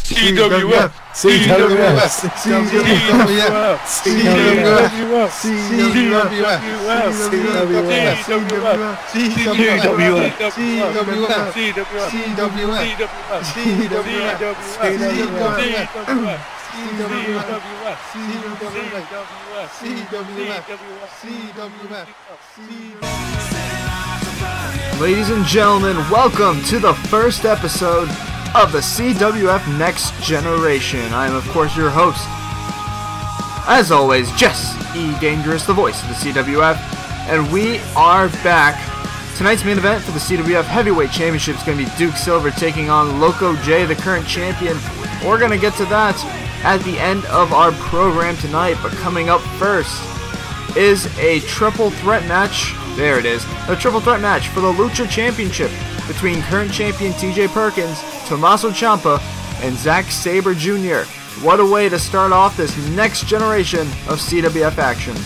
CWF, CWF, CWF, CWF, Ladies and gentlemen, welcome to the first episode of the CWF Next Generation. I am, of course, your host, as always, Jess E. Dangerous, the voice of the CWF, and we are back. Tonight's main event for the CWF Heavyweight Championship is going to be Duke Silver taking on Loco J, the current champion. We're going to get to that at the end of our program tonight, but coming up first is a triple threat match. There it is, a triple threat match for the Lucha Championship between current champion TJ Perkins, Tommaso Ciampa, and Zack Sabre Jr. What a way to start off this next generation of CWF action.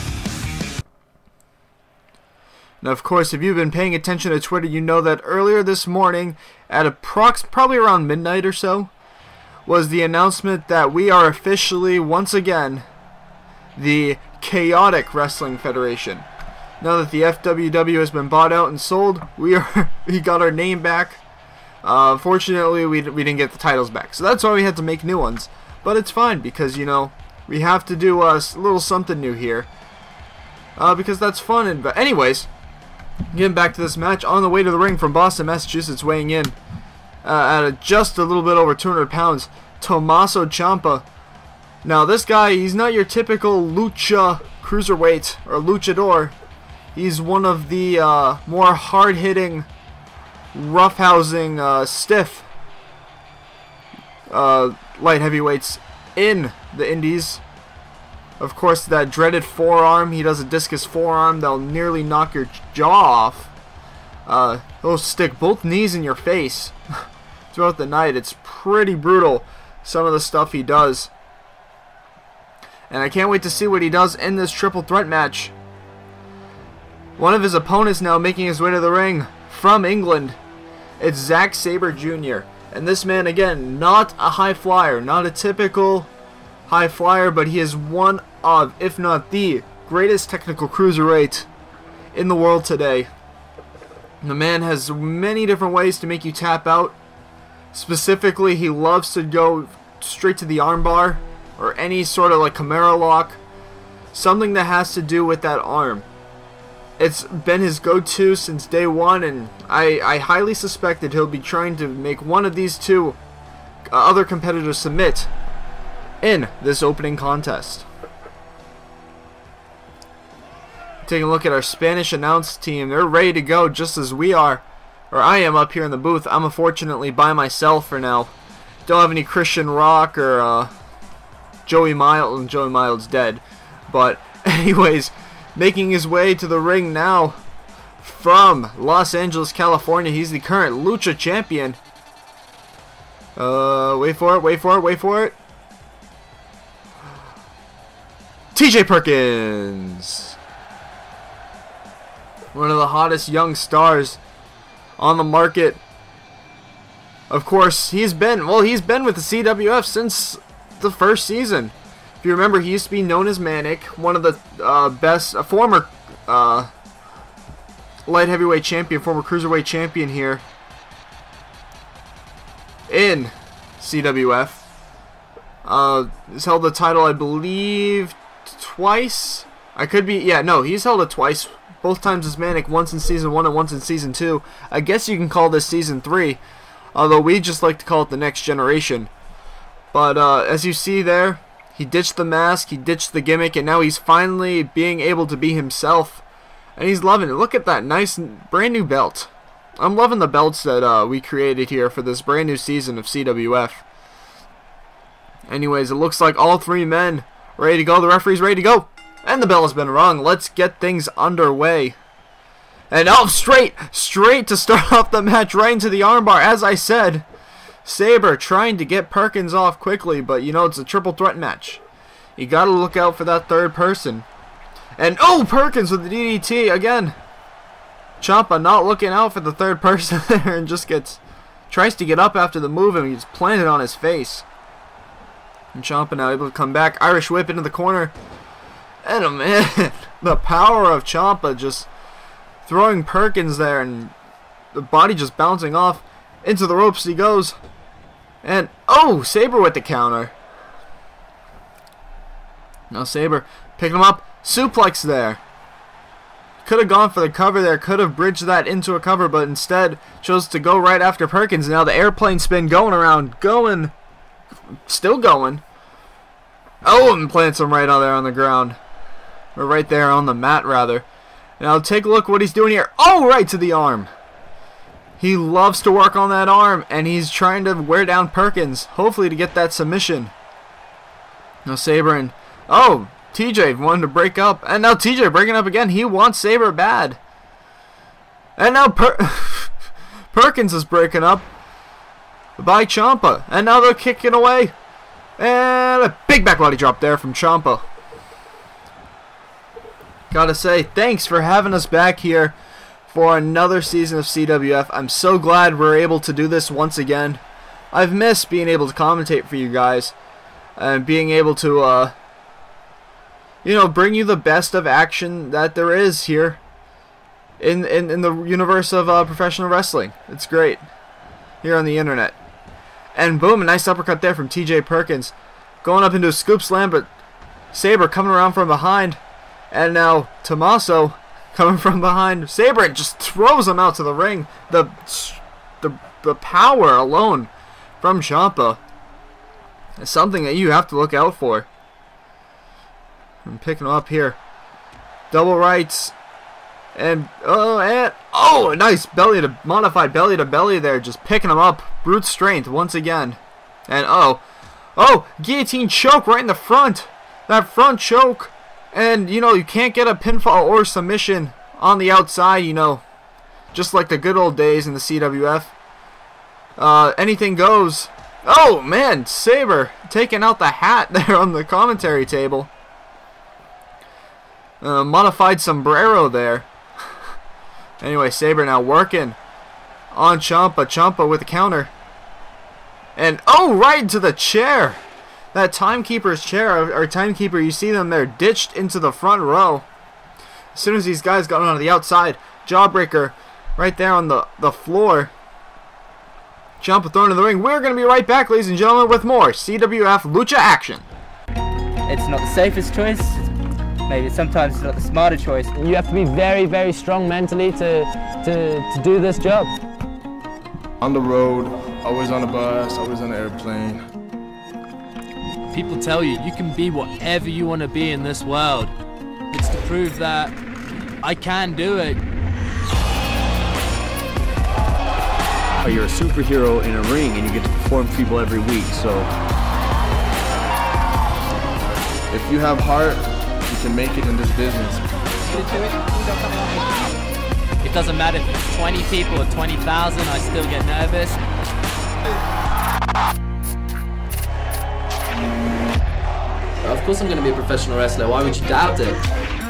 Now, of course, if you've been paying attention to Twitter, you know that earlier this morning, at probably around midnight or so, was the announcement that we are officially, once again, the Chaotic Wrestling Federation. Now that the FWW has been bought out and sold, we got our name back. Fortunately, we didn't get the titles back, so that's why we had to make new ones. But it's fine, because, you know, we have to do a little something new here. Because that's fun. But anyways, getting back to this match, on the way to the ring from Boston, Massachusetts, weighing in at just a little bit over 200 pounds, Tommaso Ciampa. Now, this guy, he's not your typical lucha cruiserweight or luchador. He's one of the more hard-hitting, roughhousing, stiff light heavyweights in the indies. Of course, that dreaded forearm, he does a discus forearm that'll nearly knock your jaw off. He'll stick both knees in your face throughout the night. It's pretty brutal, some of the stuff he does. And I can't wait to see what he does in this triple threat match. One of his opponents now making his way to the ring from England. It's Zack Sabre Jr. And this man, again, not a high flyer, not a typical high flyer, but he is one of, if not the greatest technical cruiserweight in the world today. The man has many different ways to make you tap out. Specifically, he loves to go straight to the armbar or any sort of like Camaro lock. Something that has to do with that arm. It's been his go-to since day one, and I highly suspect that he'll be trying to make one of these two other competitors submit in this opening contest. Taking a look at our Spanish announce team, they're ready to go just as we are. Or I am up here in the booth. I'm unfortunately by myself for now. Don't have any Christian Rock or Joey Miles. Joey Miles dead. But anyways, making his way to the ring now from Los Angeles, California. He's the current Lucha champion. Wait for it, wait for it, wait for it. TJ Perkins. One of the hottest young stars on the market. Of course, he's been with the CWF since the first season. If you remember, he used to be known as Manic, one of the best, former light heavyweight champion, former cruiserweight champion here in CWF. He's held the title, I believe, twice. I could be, yeah, no, he's held it twice. Both times as Manic, once in Season 1 and once in Season 2. I guess you can call this Season 3, although we just like to call it the Next Generation. But as you see there, he ditched the mask, he ditched the gimmick, and now he's finally being able to be himself. And he's loving it. Look at that nice brand new belt. I'm loving the belts that we created here for this brand new season of CWF. Anyways, it looks like all three men ready to go. The referee's ready to go. And the bell has been rung. Let's get things underway. And oh, straight to start off the match, right into the armbar. As I said, Sabre trying to get Perkins off quickly, but you know, it's a triple threat match. You gotta look out for that third person. And oh, Perkins with the DDT again. Ciampa not looking out for the third person there and just tries to get up after the move and he's planted on his face. And Ciampa now able to come back. Irish whip into the corner. And oh man, the power of Ciampa just throwing Perkins there, and the body just bouncing off. Into the ropes he goes. And oh, Sabre with the counter. Now Sabre picking him up. Suplex there. Could have gone for the cover there. Could have bridged that into a cover, but instead chose to go right after Perkins. Now the airplane spin going around. Going. Still going. Oh, and plants him right on there on the ground. Or right there on the mat, rather. Now take a look what he's doing here. Oh, right to the arm. He loves to work on that arm, and he's trying to wear down Perkins, hopefully to get that submission. Now Sabre and oh, TJ wanted to break up, and now TJ breaking up again. He wants Sabre bad, and now Perkins is breaking up by Ciampa, and now they're kicking away, and a big back body drop there from Ciampa. Gotta say, thanks for having us back here for another season of CWF. I'm so glad we're able to do this once again. I've missed being able to commentate for you guys and being able to, you know, bring you the best of action that there is here in the universe of professional wrestling. It's great here on the internet. And boom, a nice uppercut there from TJ Perkins, going up into a scoop slam, but Sabre coming around from behind, and now Tommaso coming from behind Sabre just throws him out to the ring. The power alone from Ciampa is something that you have to look out for. I'm picking him up here. Double rights. And a nice belly to modified belly to belly there, just picking him up. Brute strength once again. And oh, guillotine choke right in the front. That front choke. And, you know, you can't get a pinfall or submission on the outside, you know, just like the good old days in the CWF. Anything goes. Oh, man, Sabre taking out the hat there on the commentary table. Modified sombrero there. Anyway, Sabre now working on Ciampa. Ciampa with the counter. And, oh, right into the chair. That timekeeper's chair, or timekeeper, you see them there ditched into the front row. As soon as these guys got onto the outside, jawbreaker right there on the floor. Ciampa thrown in the ring. We're going to be right back, ladies and gentlemen, with more CWF Lucha action. It's not the safest choice. Maybe sometimes it's not the smarter choice. You have to be very, very strong mentally to do this job. On the road, always on the bus, always on the airplane. People tell you you can be whatever you want to be in this world. It's to prove that I can do it. You're a superhero in a ring and you get to perform for people every week, so if you have heart, you can make it in this business. It doesn't matter if it's 20 people or 20,000, I still get nervous. Of course I'm going to be a professional wrestler, why would you doubt it?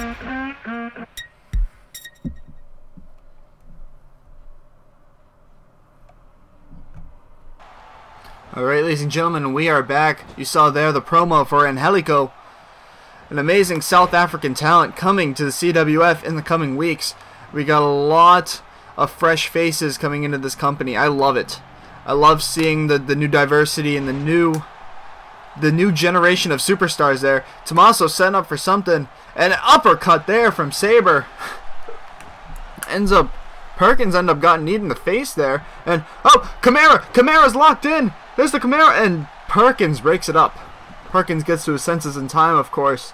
Alright, ladies and gentlemen, we are back. You saw there the promo for Angelico, an amazing South African talent coming to the CWF in the coming weeks. We got a lot of fresh faces coming into this company. I love it. I love seeing the new diversity and the new generation of superstars there. Tommaso setting up for something. And an uppercut there from Sabre. Perkins ends up getting kneed in the face there. And, oh, Camara's locked in. There's the Camara. And Perkins breaks it up. Perkins gets to his senses in time, of course.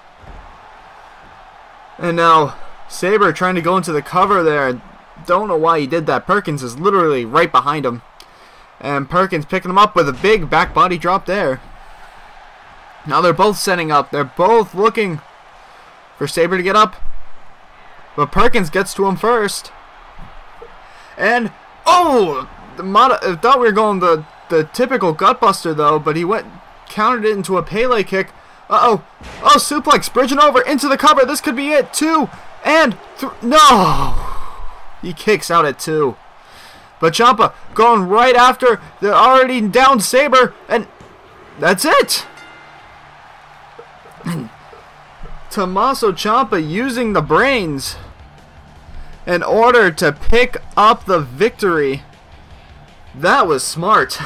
And now Sabre trying to go into the cover there. Don't know why he did that. Perkins is literally right behind him. And Perkins picking him up with a big back body drop there. Now they're both setting up. They're both looking for Sabre to get up. But Perkins gets to him first. And, oh! I thought we were going the typical gutbuster though, but he countered it into a Pele kick. Uh-oh. Oh, suplex, bridging over into the cover. This could be it. 2 and 3. No! He kicks out at 2. But Ciampa going right after. They're already down Sabre. And that's it. Tommaso Ciampa using the brains in order to pick up the victory. That was smart.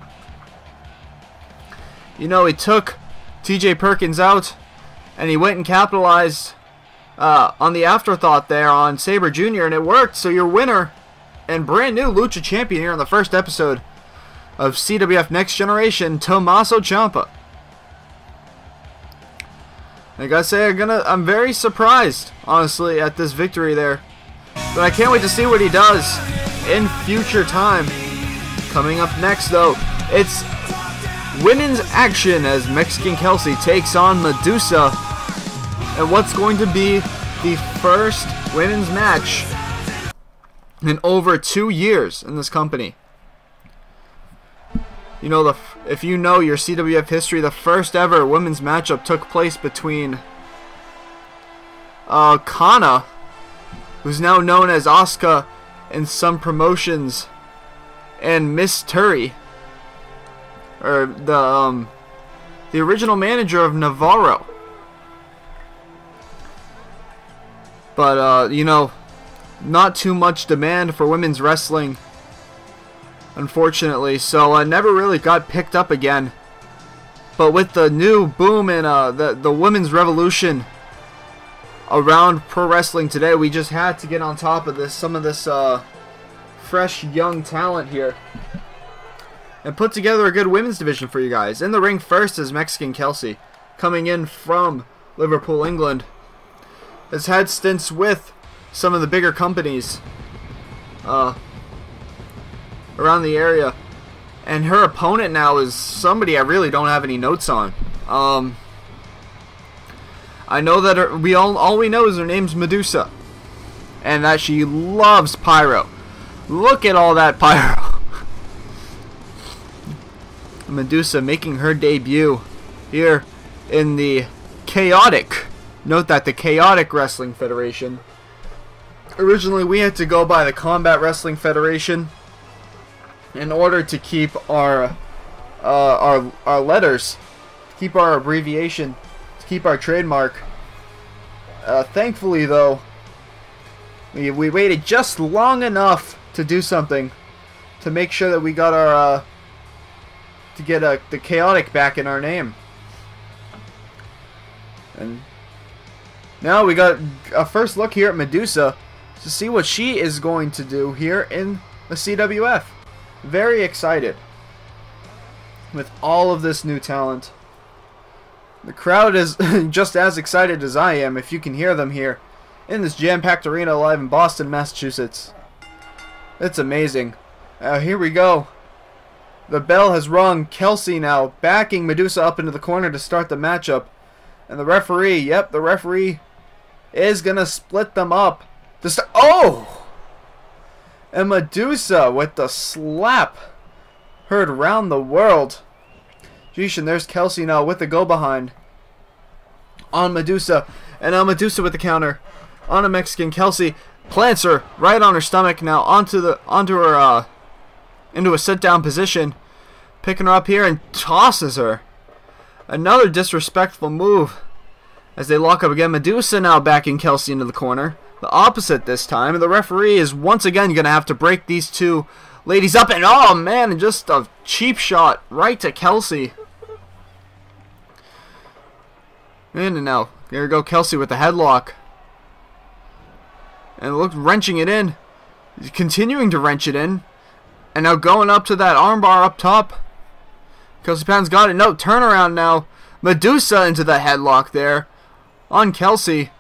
You know, he took TJ Perkins out, and he went and capitalized on the afterthought there on Sabre Jr., and it worked. So your winner and brand new Lucha champion here on the first episode of CWF Next Generation, Tommaso Ciampa. I gotta say, I'm very surprised, honestly, at this victory there. But I can't wait to see what he does in future time. Coming up next, though, it's women's action as Mexican Kelsey takes on Medusa. And what's going to be the first women's match in over 2 years in this company. You know, if you know your CWF history, the first ever women's matchup took place between Kana, who's now known as Asuka in some promotions, and Miss Turi, or the original manager of Navarro. But you know, not too much demand for women's wrestling, unfortunately, so I never really got picked up again. But with the new boom in the women's revolution around pro wrestling today, we just had to get on top of this, some of this fresh young talent here, and put together a good women's division for you guys. In the ring first is Mexican Kelsey, coming in from Liverpool, England. Has had stints with some of the bigger companies around the area, and her opponent now is somebody I really don't have any notes on. I know that all we know is her name's Medusa, and that she loves pyro. Look at all that pyro. Medusa making her debut here in the Chaotic. Note that the Chaotic Wrestling Federation. Originally, we had to go by the Combat Wrestling Federation in order to keep our letters, to keep our abbreviation, to keep our trademark. Thankfully, though, we waited just long enough to do something to make sure that we got our to get the Chaotic back in our name. And now we got a first look here at Medusa to see what she is going to do here in the CWF. Very excited with all of this new talent. The crowd is just as excited as I am, if you can hear them here in this jam-packed arena live in Boston, Massachusetts. It's amazing. Here we go. The bell has rung. Kelsey now backing Medusa up into the corner to start the matchup. And the referee, yep, the referee is going to split them up. Oh! And Medusa with the slap. Heard around the world. Jeesh, and there's Kelsey now with the go-behind on Medusa. And now Medusa with the counter on a Mexican. Kelsey plants her right on her stomach now into a sit-down position. Picking her up here and tosses her. Another disrespectful move as they lock up again. Medusa now backing Kelsey into the corner. The opposite this time. And the referee is once again going to have to break these two ladies up. And oh man, just a cheap shot right to Kelsey. And now, there we go, Kelsey with the headlock. And look, wrenching it in. Continuing to wrench it in. And now going up to that armbar up top. Kelsey Patton's got it. No, turnaround now. Medusa into the headlock there on Kelsey.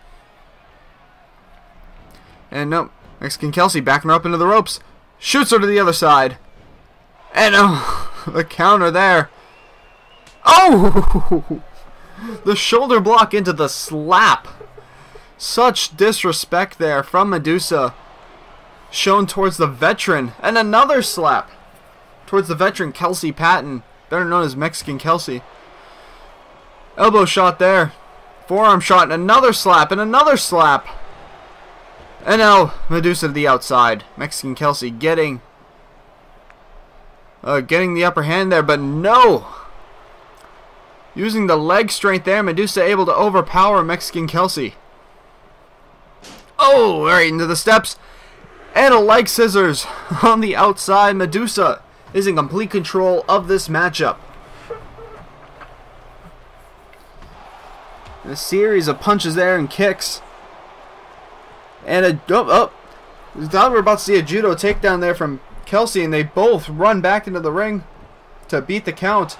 And no, Mexican Kelsey backing her up into the ropes. Shoots her to the other side. And the counter there. Oh! The shoulder block into the slap. Such disrespect there from Medusa. Shown towards the veteran. And another slap towards the veteran Kelsey Patton, better known as Mexican Kelsey. Elbow shot there. Forearm shot and another slap and another slap. And now Medusa to the outside. Mexican Kelsey getting the upper hand there, but no. Using the leg strength there, Medusa able to overpower Mexican Kelsey. Oh, right into the steps. And a leg scissors on the outside. Medusa is in complete control of this matchup. A series of punches there and kicks. And a... We thought we were about to see a judo takedown there from Kelsey, and they both run back into the ring to beat the count.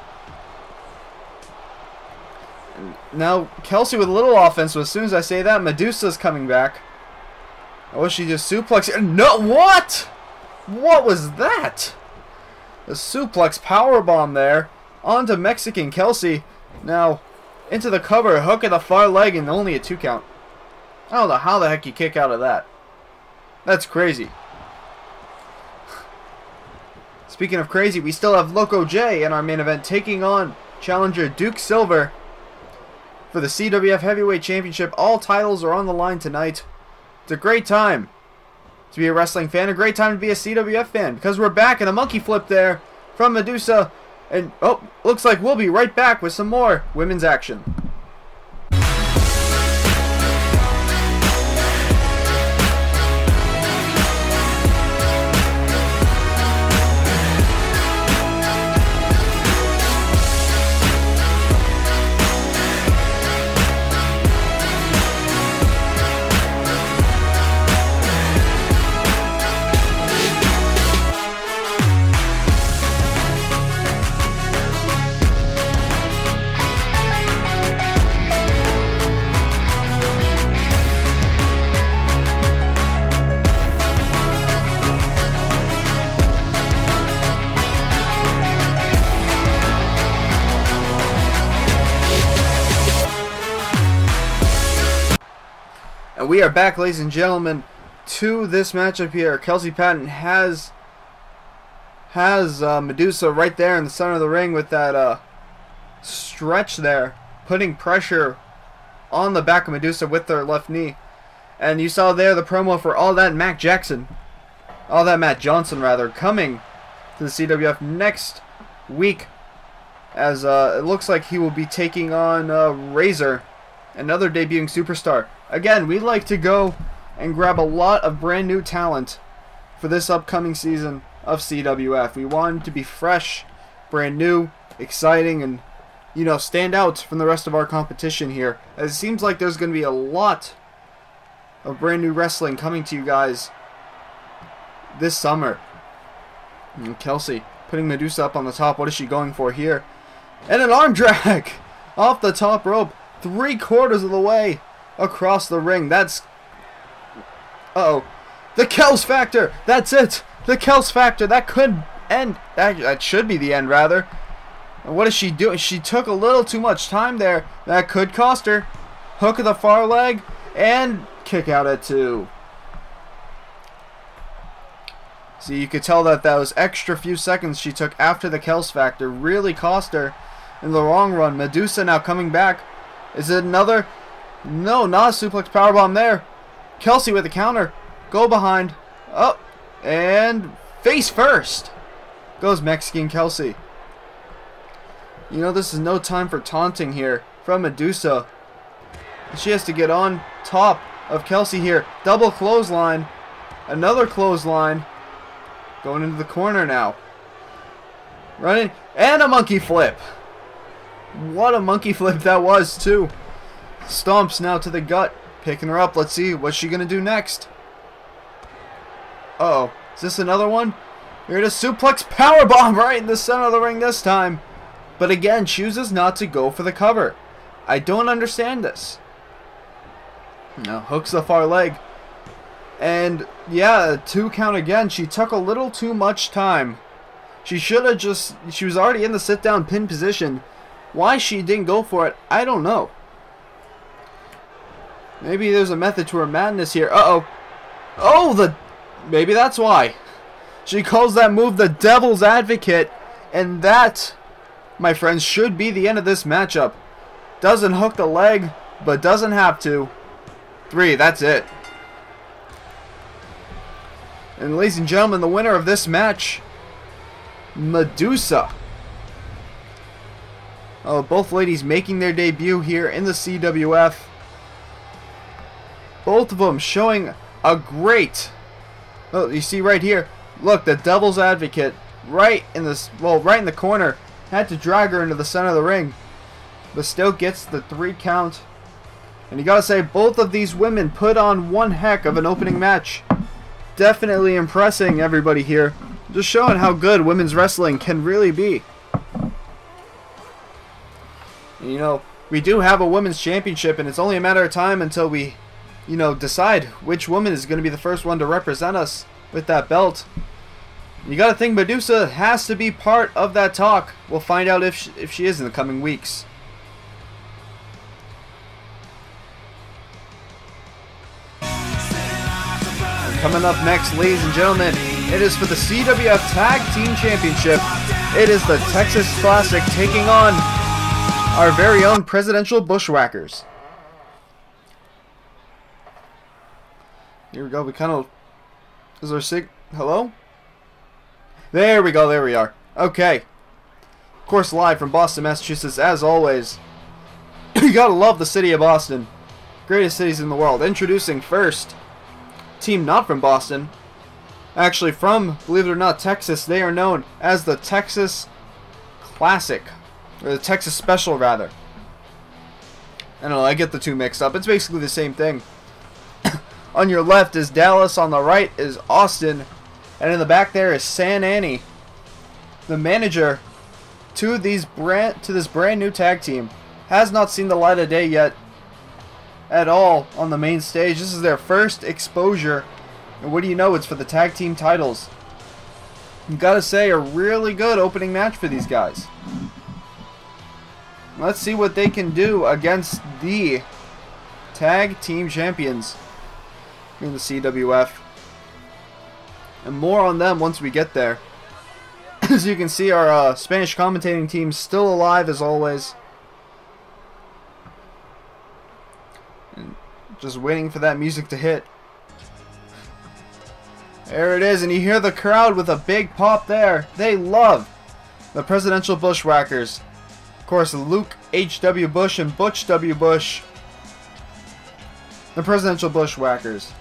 And now Kelsey with a little offense, so as soon as I say that, Medusa's coming back. Oh, she just suplexed. No, what? What was that? A suplex powerbomb there onto Mexican Kelsey. Now into the cover, hook at the far leg, and only a 2 count. I don't know how the heck you kick out of that. That's crazy. Speaking of crazy, we still have Loco J in our main event taking on challenger Duke Silver for the CWF Heavyweight Championship. All titles are on the line tonight. It's a great time to be a wrestling fan, a great time to be a CWF fan, because we're back, and a monkey flip there from Medusa. And, oh, looks like we'll be right back with some more women's action. We are back, ladies and gentlemen, to this matchup here. Kelsey Patton has Medusa right there in the center of the ring with that stretch there, putting pressure on the back of Medusa with their left knee. And you saw there the promo for All That Matt Johnson, rather, coming to the CWF next week, as it looks like he will be taking on Razor, another debuting superstar. Again, we like to go and grab a lot of brand new talent for this upcoming season of CWF. We want to be fresh, brand new, exciting, and, you know, stand out from the rest of our competition here. As it seems like there's going to be a lot of brand new wrestling coming to you guys this summer. And Kelsey putting Medusa up on the top. What is she going for here? And an arm drag off the top rope, 3/4 of the way across the ring. That's... Uh-oh. The Kels Factor! That's it! The Kels Factor! That could end. That should be the end, rather. And what is she doing? She took a little too much time there. That could cost her. Hook of the far leg. And kick out at 2. See, you could tell that those extra few seconds she took after the Kels Factor really cost her in the long run. Medusa now coming back. Is it another... No, not a suplex powerbomb there. Kelsey with the counter. Go behind. Up. And face first goes Mexican Kelsey. You know, this is no time for taunting here from Medusa. She has to get on top of Kelsey here. Double clothesline. Another clothesline. Going into the corner now. Running. And a monkey flip. What a monkey flip that was, too. Stomps now to the gut, picking her up. Let's see, what's she going to do next? Uh-oh. Is this another one? Here it is, suplex powerbomb right in the center of the ring this time. But again, chooses not to go for the cover. I don't understand this. Now, hooks the far leg. And, yeah, 2 count again. She took a little too much time. She should have just... She was already in the sit-down pin position. Why she didn't go for it, I don't know. Maybe there's a method to her madness here. Uh-oh. Oh, maybe that's why. She calls that move the Devil's Advocate. And that, my friends, should be the end of this matchup. Doesn't hook the leg, but doesn't have to. 3, that's it. And ladies and gentlemen, the winner of this match, Medusa. Both ladies making their debut here in the CWF. Both of them showing a great... Oh, you see right here. Look, the Devil's Advocate right in this, well, right in the corner. Had to drag her into the center of the ring, but still gets the 3 count. And you gotta say, both of these women put on one heck of an opening match. Definitely impressing everybody here. Just showing how good women's wrestling can really be. And, you know, we do have a women's championship, and it's only a matter of time until we, you know, decide which woman is going to be the first one to represent us with that belt. You gotta think Medusa has to be part of that talk. We'll find out if she is in the coming weeks. Coming up next, ladies and gentlemen, it is for the CWF Tag Team Championship. It is the Texas Classic taking on our very own Presidential Bushwhackers. Here we go. We kind of... Is there a hello? There we go. There we are. Okay. Of course, live from Boston, Massachusetts, as always. You gotta love the city of Boston. Greatest cities in the world. Introducing first, team not from Boston. Actually from, believe it or not, Texas. They are known as the Texas Classic. Or the Texas Special, rather. I don't know, I get the two mixed up. It's basically the same thing. On your left is Dallas, on the right is Austin, and in the back there is San Annie. The manager to this brand new tag team has not seen the light of day yet at all on the main stage. This is their first exposure, and what do you know, it's for the tag team titles. You gotta say, a really good opening match for these guys. Let's see what they can do against the tag team champions in the CWF. And more on them once we get there. As you can see, our Spanish commentating team's still alive as always. And just waiting for that music to hit. There it is, and you hear the crowd with a big pop there. They love the Presidential Bushwhackers. Of course, Luke H.W. Bush and Butch W. Bush. The Presidential Bushwhackers.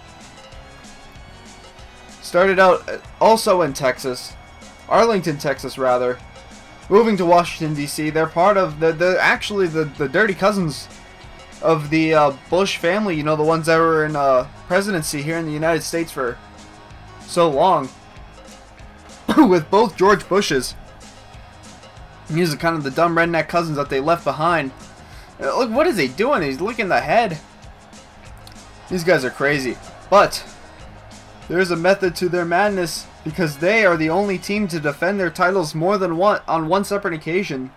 Started out also in Texas. Arlington, Texas, rather. Moving to Washington, D.C. They're part of actually the dirty cousins of the Bush family. You know, the ones that were in presidency here in the United States for so long. With both George Bushes. These are kind of the dumb redneck cousins that they left behind. Look, what is he doing? He's licking the head. These guys are crazy. But there is a method to their madness, because they are the only team to defend their titles more than on one separate occasion.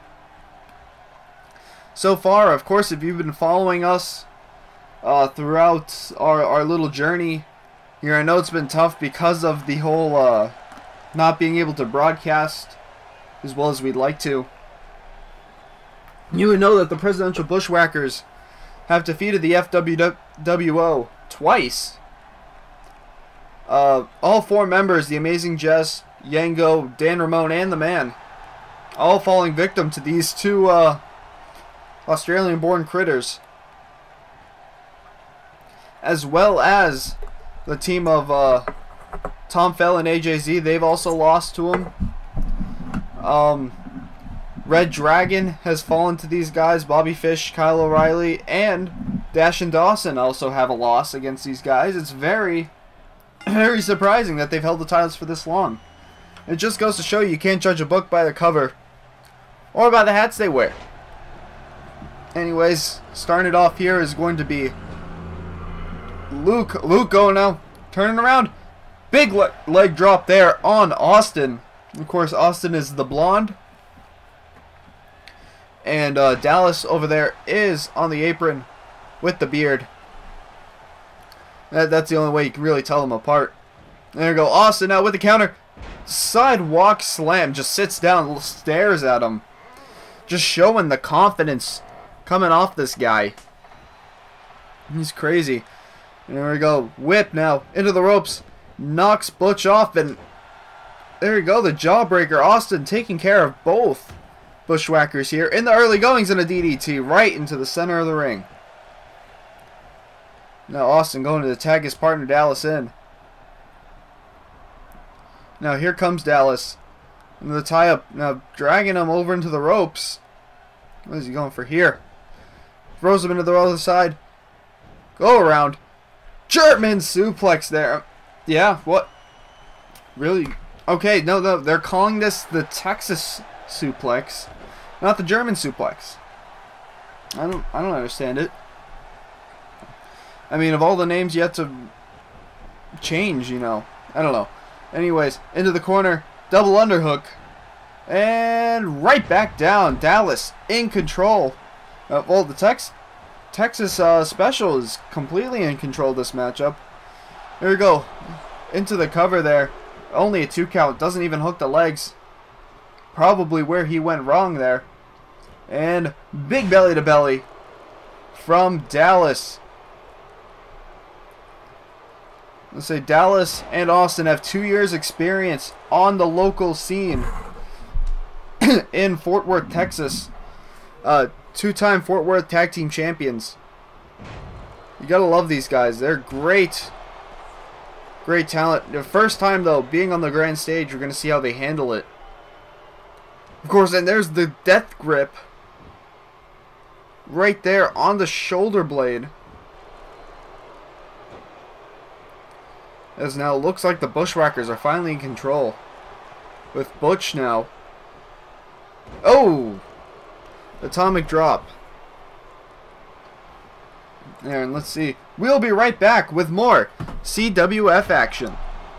So far, of course, if you've been following us throughout our little journey here, I know it's been tough because of the whole not being able to broadcast as well as we'd like to. You would know that the Presidential Bushwhackers have defeated the FWWO twice. All 4 members, the Amazing Jess, Yango, Dan Ramone, and the Man, all falling victim to these 2 Australian-born critters. As well as the team of Tom Fell and AJZ, they've also lost to him. Red Dragon has fallen to these guys. Bobby Fish, Kyle O'Reilly, and Dash and Dawson also have a loss against these guys. It's very surprising that they've held the titles for this long. It just goes to show you can't judge a book by the cover or by the hats they wear. Anyways, starting it off here is going to be Luke. Luke going now, turning around. Big leg drop there on Austin. Of course, Austin is the blonde. And Dallas over there is on the apron with the beard. That's the only way you can really tell them apart. There you go. Austin now with the counter. Sidewalk slam. Just sits down, stares at him. Just showing the confidence coming off this guy. He's crazy. And there we go. Whip now into the ropes. Knocks Butch off, and there you go. The jawbreaker. Austin taking care of both Bushwhackers here in the early goings in a DDT right into the center of the ring. Now Austin going to tag his partner Dallas in. Now here comes Dallas. And the tie up. Now dragging him over into the ropes. What is he going for here? Throws him into the other side. Go around. German suplex there. Yeah, what? Really? Okay, no, they're calling this the Texas suplex, not the German suplex. I don't understand it. I mean, of all the names you have to change, you know. I don't know. Anyways, into the corner, double underhook, and right back down. Dallas in control. Well, the Texas special is completely in control of this matchup. Here we go. Into the cover there. Only a 2 count. Doesn't even hook the legs. Probably where he went wrong there. And big belly to belly from Dallas. Let's say Dallas and Austin have 2 years experience on the local scene in Fort Worth, Texas. 2-time Fort Worth Tag Team Champions. You gotta love these guys. They're great. Great talent. The first time, though, being on the grand stage, we're gonna see how they handle it. Of course, and there's the death grip. Right there on the shoulder blade. As now looks like the Bushwhackers are finally in control. With Butch now. Oh! Atomic drop. There, and let's see. We'll be right back with more CWF action.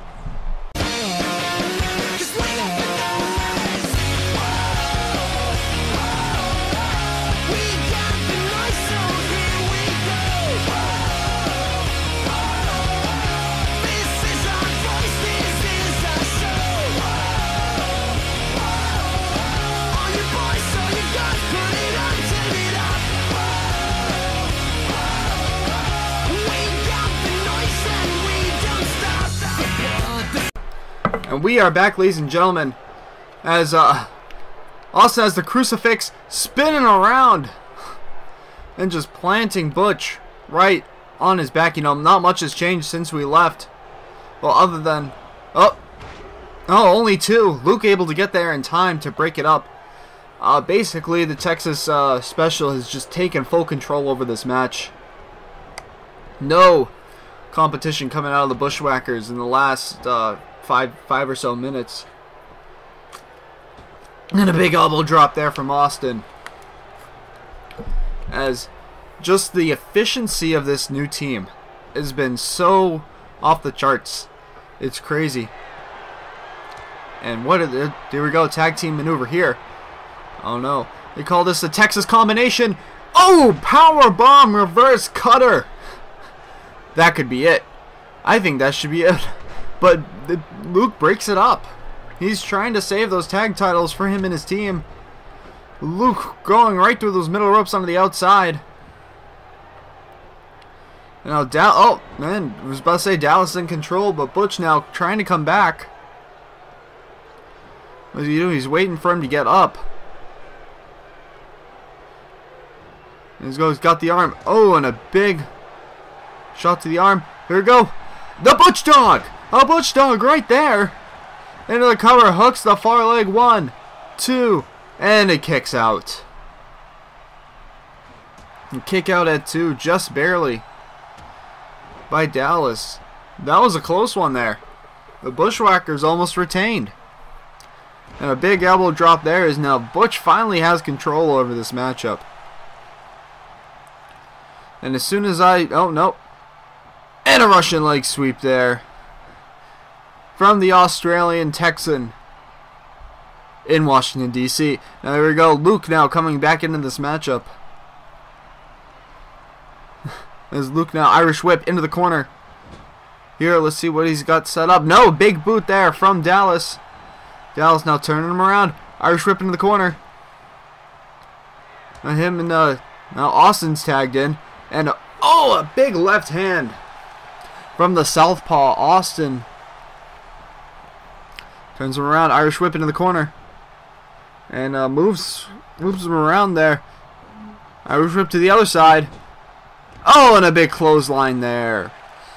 And we are back, ladies and gentlemen, as Austin has the crucifix spinning around and just planting Butch right on his back. You know, not much has changed since we left. Well, other than, only 2. Luke able to get there in time to break it up. Basically, the Texas special has just taken full control over this match. No competition coming out of the Bushwhackers in the last five or so minutes. And a big elbow drop there from Austin. As just the efficiency of this new team has been so off the charts. It's crazy. And here we go, tag team maneuver here. Oh no. They call this the Texas combination. Oh, power bomb reverse cutter. That could be it. I think that should be it. But Luke breaks it up. He's trying to save those tag titles for him and his team. Luke going right through those middle ropes onto the outside. Now I was about to say Dallas in control, but Butch now trying to come back. What's he doing? He's waiting for him to get up. He's got the arm. Oh, and a big shot to the arm. Here we go. The Butch Dog! A Butch Dog right there. Into the cover, hooks the far leg. 1, 2, and it kicks out. And kick out at 2, just barely. By Dallas. That was a close one there. The Bushwhackers almost retained. And a big elbow drop there is now Butch finally has control over this matchup. And as soon as oh no. And a Russian leg sweep there. From the Australian Texan in Washington, D.C. Now there we go. Luke now coming back into this matchup. As Luke now Irish whip into the corner. Here, let's see what he's got set up. No, big boot there from Dallas. Dallas now turning him around. Irish whip into the corner. Now him and now Austin's tagged in. And a big left hand from the southpaw Austin. Turns him around. Irish whip into the corner. And moves him around there. Irish whip to the other side. Oh, and a big clothesline there.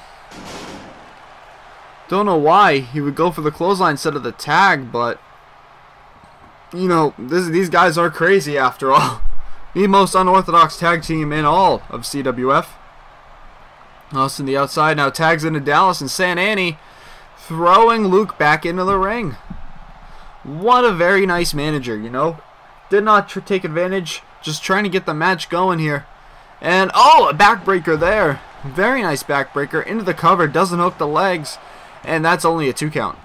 Don't know why he would go for the clothesline instead of the tag, but you know, these guys are crazy after all. The most unorthodox tag team in all of CWF. Austin the outside now tags into Dallas and San Annie, throwing Luke back into the ring. What a very nice manager, you know. Did not take advantage, just trying to get the match going here. And oh, a backbreaker there. Very nice backbreaker into the cover, doesn't hook the legs, and that's only a 2 count.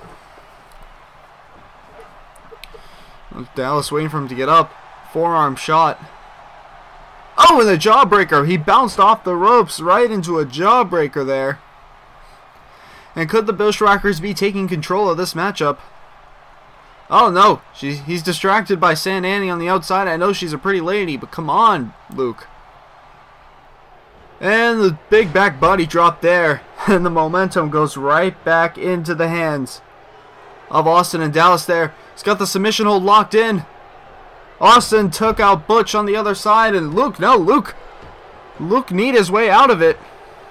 Dallas waiting for him to get up. Forearm shot. Oh, and the jawbreaker. He bounced off the ropes right into a jawbreaker there. And could the Bushwhackers be taking control of this matchup? Oh no, he's distracted by San Annie on the outside. I know she's a pretty lady, but come on, Luke. And the big back body drop there. And the momentum goes right back into the hands of Austin and Dallas there. He's got the submission hold locked in. Austin took out Butch on the other side, and Luke kneed his way out of it.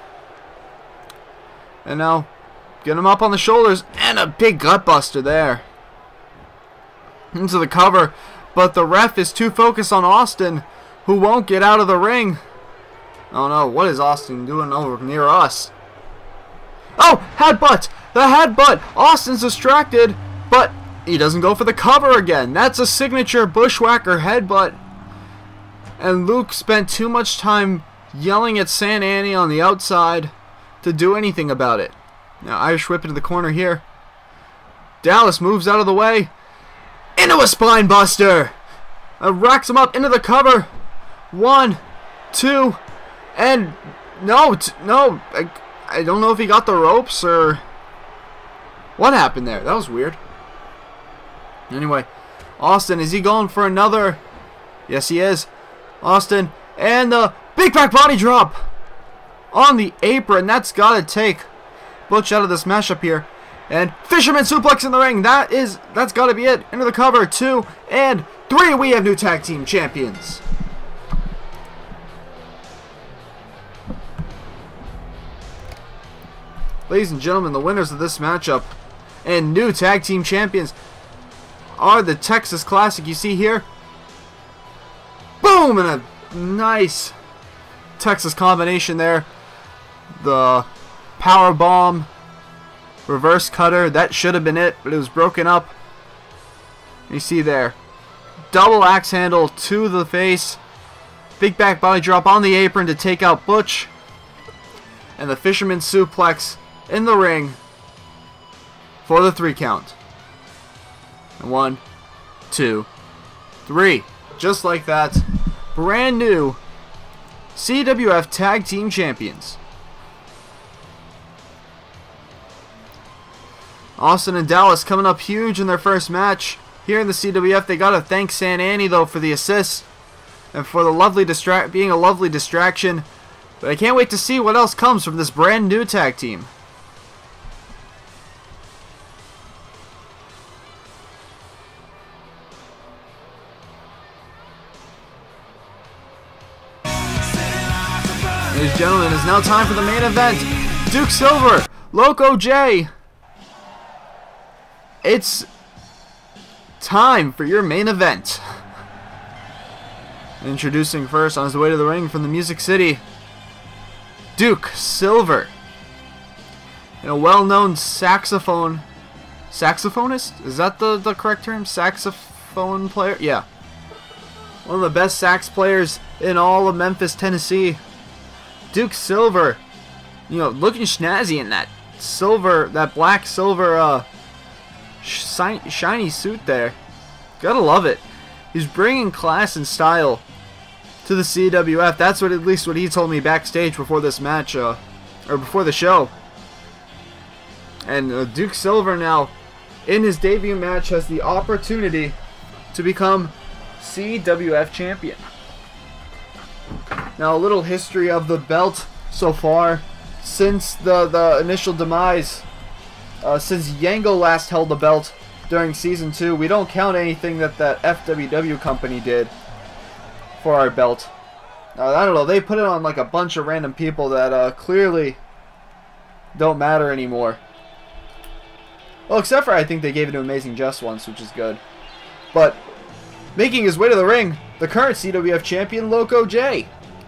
And now, get him up on the shoulders, and a big gut buster there. Into the cover, but the ref is too focused on Austin, who won't get out of the ring. Oh no, what is Austin doing over near us? Oh, headbutt! The headbutt! Austin's distracted, but he doesn't go for the cover again. That's a signature Bushwhacker headbutt. And Luke spent too much time yelling at San Annie on the outside to do anything about it. Now Irish whip into the corner here. Dallas moves out of the way. Into a spine buster. Racks him up into the cover. 1, 2, and no, I don't know if he got the ropes or what happened there. That was weird. Anyway, Austin, is he going for another? Yes, he is. Austin, and the big back body drop on the apron. That's got to take Butch out of this mashup here. And fisherman suplex in the ring. That's got to be it. Into the cover. 2 and 3. We have new tag team champions. Ladies and gentlemen, the winners of this matchup and new tag team champions are the Texas Classic you see here. Boom! And a nice Texas combination there. The power bomb, reverse cutter, that should have been it, but it was broken up. You see there. Double axe handle to the face. Big back body drop on the apron to take out Butch. And the fisherman suplex in the ring for the 3 count. And 1, 2, 3. Just like that. Brand new CWF Tag Team Champions. Austin and Dallas coming up huge in their first match here in the CWF. They gotta thank San Annie though for the assist and for the lovely being a lovely distraction. But I can't wait to see what else comes from this brand new tag team. Ladies and gentlemen, it's now time for the main event. Duke Silver, Loco J. It's time for your main event. Introducing first on his way to the ring from the Music City, Duke Silver. And a well-known saxophonist? Is that the correct term? Saxophone player? Yeah. One of the best sax players in all of Memphis, Tennessee. Duke Silver, you know, looking snazzy in that silver, that black silver, shiny suit there. Gotta love it. He's bringing class and style to the CWF. That's at least what he told me backstage before this match, or before the show. And Duke Silver now, in his debut match, has the opportunity to become CWF champion. Now, a little history of the belt so far. Since the initial demise, since Yango last held the belt, during Season 2. We don't count anything that FWW company did for our belt. I don't know, they put it on like a bunch of random people that clearly don't matter anymore. Well, except for I think they gave it to Amazing Just once, which is good. But making his way to the ring, the current CWF champion, Loco J.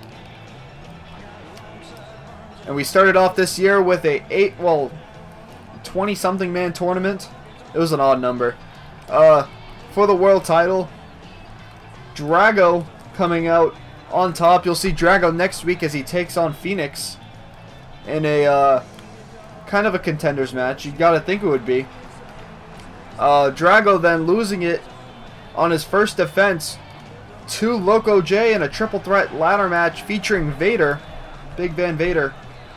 And we started off this year with a 20-something man tournament. It was an odd number. For the world title, Drago coming out on top. You'll see Drago next week as he takes on Phoenix in a kind of a contenders match. You gotta think it would be. Drago then losing it on his first defense to Loco J in a triple threat ladder match featuring Vader, Big Van Vader.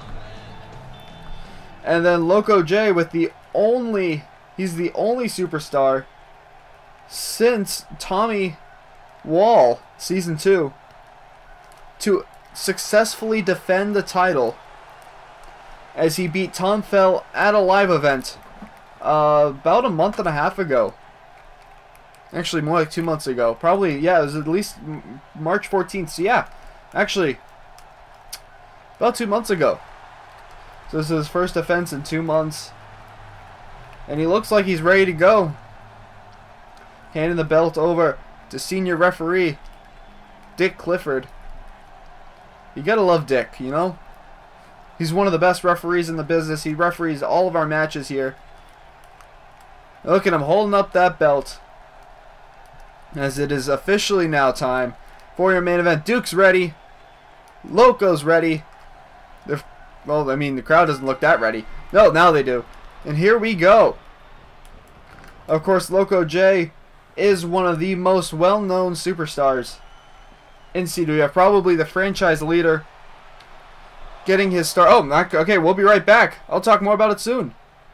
And then Loco J with he's the only superstar since Tommy Wall, Season 2, to successfully defend the title as he beat Tom Fell at a live event about a month and a half ago. Actually, more like 2 months ago. Probably, yeah, it was at least March 14th. So, yeah, actually, about 2 months ago. So, this is his first defense in 2 months. And he looks like he's ready to go. Handing the belt over to senior referee Dick Clifford. You gotta love Dick, you know? He's one of the best referees in the business. He referees all of our matches here. Look at him holding up that belt. As it is officially now time for your main event. Duke's ready. Loco's ready. Well, I mean, the crowd doesn't look that ready. No, now they do. And here we go. Of course, Loco J is one of the most well-known superstars in CWF. Probably the franchise leader. Getting his start. Oh, okay, we'll be right back. I'll talk more about it soon.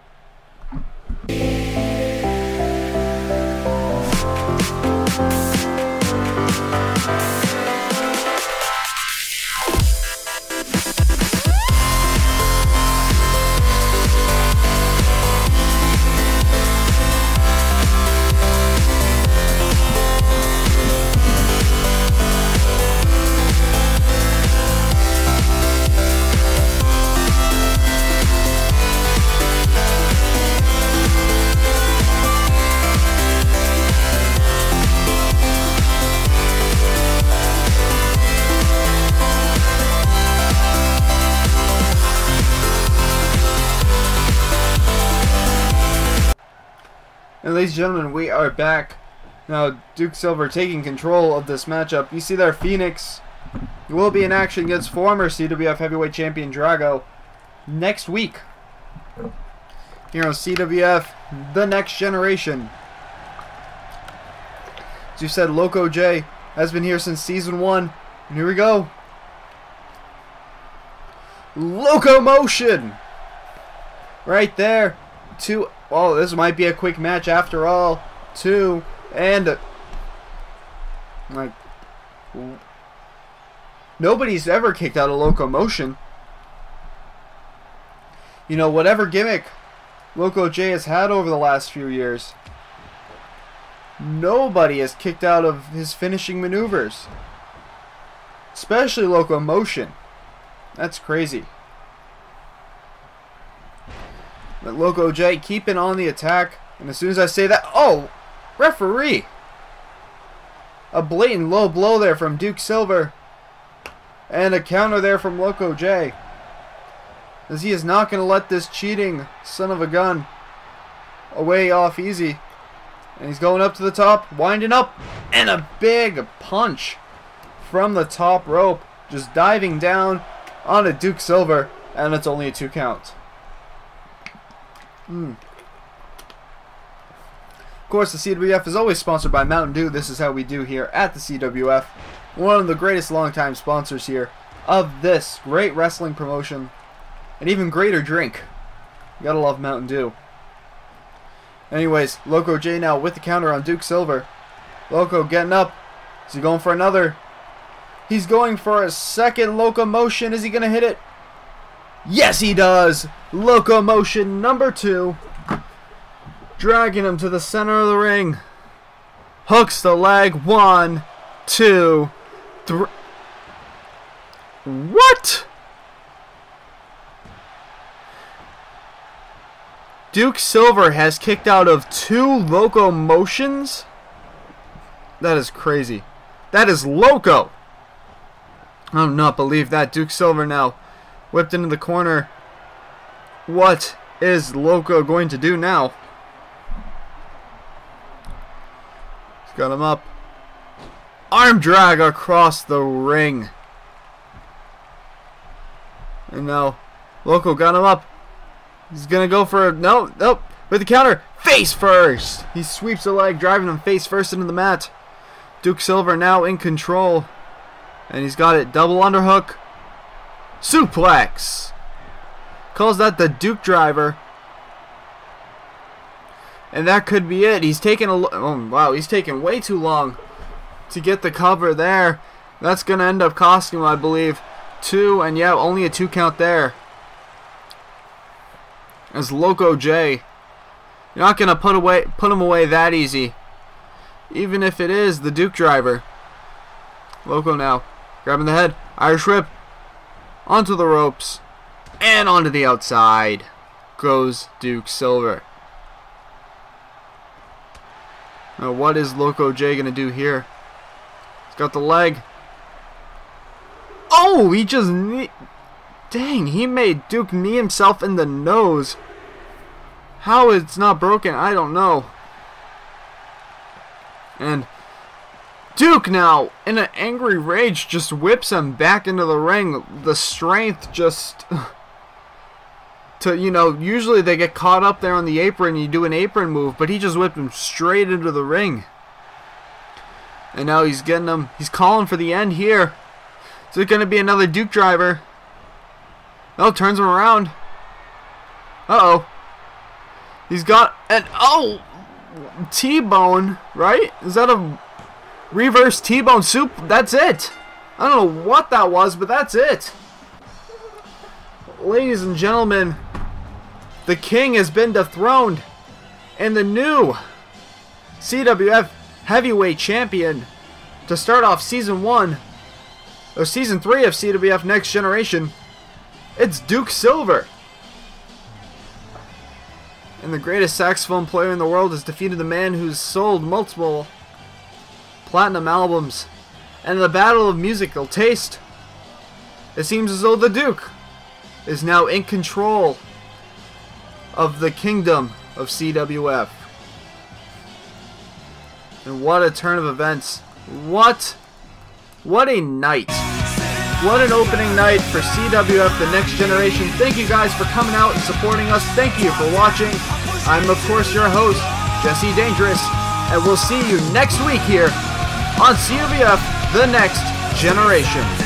And ladies and gentlemen, we are back. Now, Duke Silver taking control of this matchup. You see there, Phoenix will be in action against former CWF Heavyweight Champion Drago next week. Here on CWF, The Next Generation. As you said, Loco J has been here since Season 1. And here we go. Locomotion! Right there. Well, this might be a quick match after all. 2 and like nobody's ever kicked out of Locomotion. You know, whatever gimmick Loco J has had over the last few years, nobody has kicked out of his finishing maneuvers. Especially Locomotion. That's crazy. But Loco J keeping on the attack. And as soon as I say that... Oh! Referee! A blatant low blow there from Duke Silver. And a counter there from Loco J. As he is not going to let this cheating son of a gun away off easy. And he's going up to the top. Winding up. And a big punch from the top rope. Just diving down onto Duke Silver. And it's only a 2 count. Of course, the CWF is always sponsored by Mountain Dew. This is how we do here at the CWF. One of the greatest longtime sponsors here of this great wrestling promotion. An even greater drink. You gotta love Mountain Dew. Anyways, Loco J now with the counter on Duke Silver. Loco getting up. Is he going for another? He's going for a second Locomotion. Is he gonna hit it? Yes, he does! Locomotion number 2. Dragging him to the center of the ring. Hooks the leg. 1, 2, 3. What? Duke Silver has kicked out of 2 locomotions? That is crazy. That is Loco. I do not believe that. Duke Silver now whipped into the corner. What is Loco going to do now? He's got him up. Arm drag across the ring. And now Loco got him up. He's gonna go for a nope with the counter. Face first. He sweeps the leg, driving him face first into the mat. Duke Silver now in control. And he's got it. Double underhook. Suplex. Calls that the Duke driver. And that could be it. He's taking he's taking way too long to get the cover there. That's going to end up costing him, I believe, 2. And yeah, only a 2 count there. As Loco J. You're not going to put him away that easy. Even if it is the Duke driver. Loco now. Grabbing the head. Irish whip. Onto the ropes. And onto the outside. Goes Duke Silver. Now what is Loco J going to do here? He's got the leg. Oh, he just dang, he made Duke knee himself in the nose. How it's not broken, I don't know. And Duke now, in an angry rage, just whips him back into the ring. The strength just to, you know, usually they get caught up there on the apron and you do an apron move, but he just whipped him straight into the ring. And now he's getting him, he's calling for the end here. Is it going to be another Duke driver? Oh, turns him around. Uh-oh. He's got an, T-bone, right? Is that a reverse T-bone soup? That's it. I don't know what that was, but that's it. Ladies and gentlemen, the king has been dethroned, and the new CWF heavyweight champion to start off season 3 of CWF Next Generation, it's Duke Silver. And the greatest saxophone player in the world has defeated the man who's sold multiple platinum albums. And in the battle of musical taste, it seems as though the Duke is now in control of the kingdom of CWF. And what a turn of events. What a night. What an opening night for CWF The Next Generation. Thank you guys for coming out and supporting us. Thank you for watching. I'm of course your host, Jesse Dangerous, and we'll see you next week here on CWF The Next Generation.